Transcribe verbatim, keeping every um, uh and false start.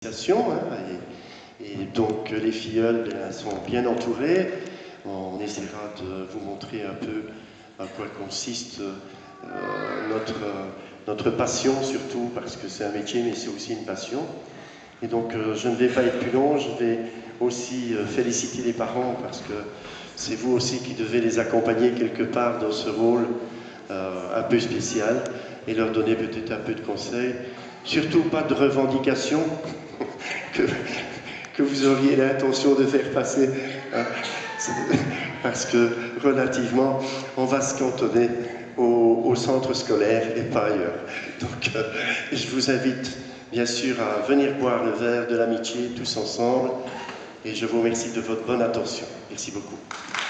Hein, et, et donc les filleuls là, sont bien entourés. On essaiera de vous montrer un peu à quoi consiste euh, notre, euh, notre passion, surtout parce que c'est un métier mais c'est aussi une passion. Et donc euh, je ne vais pas être plus long, je vais aussi euh, féliciter les parents parce que c'est vous aussi qui devez les accompagner quelque part dans ce rôle euh, un peu spécial et leur donner peut-être un peu de conseils. Surtout pas de revendications que, que vous auriez l'intention de faire passer, hein, parce que relativement, on va se cantonner au, au centre scolaire et pas ailleurs. Donc, euh, je vous invite bien sûr à venir boire le verre de l'amitié tous ensemble, et je vous remercie de votre bonne attention. Merci beaucoup.